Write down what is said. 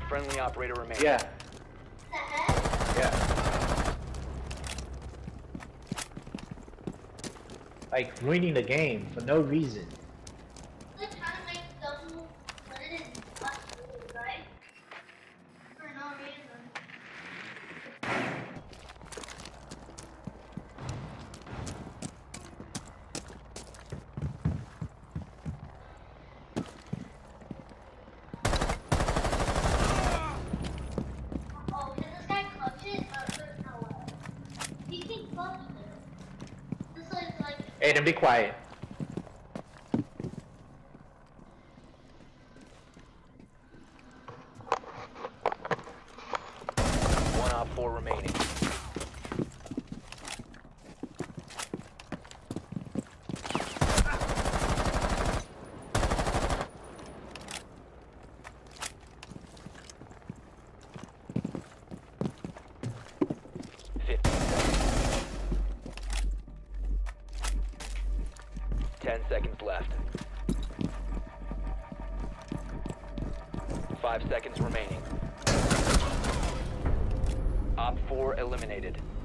friendly operator remaining. Yeah. The heck? Yeah. Like ruining the game for no reason. Like trying to make double put it in food, right? For no reason. Oh, because this guy clutches, but there's no way. He can clutch this. This is like. Aiden, be quiet. One op 4 remaining. Ten seconds left. 5 seconds remaining. Op 4 eliminated.